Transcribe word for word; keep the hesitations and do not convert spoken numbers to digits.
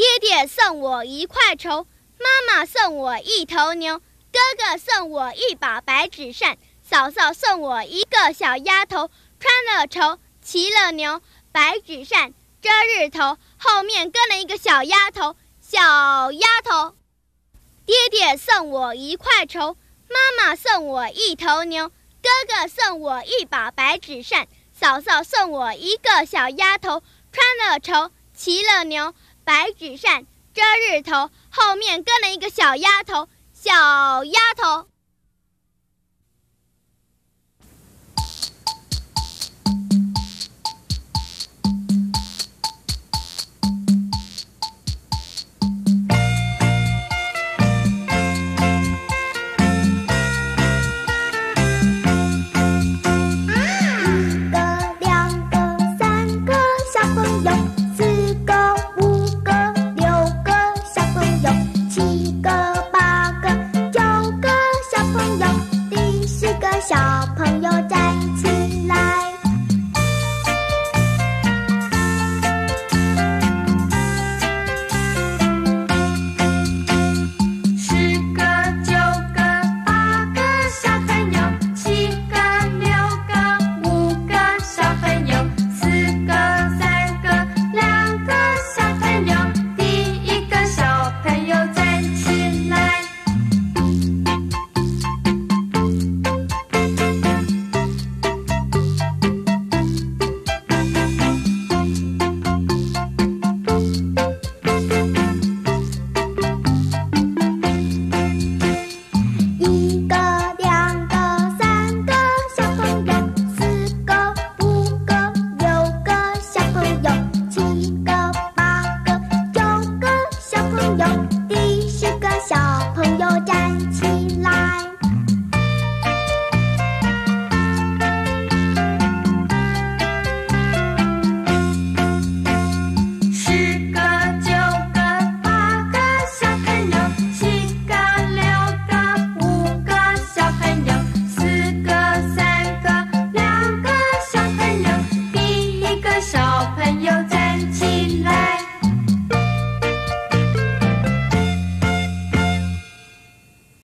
爹爹送我一块绸，妈妈送我一头牛，哥哥送我一把白纸扇，嫂嫂送我一个小丫头，穿了绸，骑了牛，白纸扇遮日头，后面跟了一个小丫头，小丫头。爹爹送我一块绸，妈妈送我一头牛，哥哥送我一把白纸扇，嫂嫂送我一个小丫头，穿了绸，骑了牛，白纸扇遮日头，后面跟了一个小丫头，小丫头。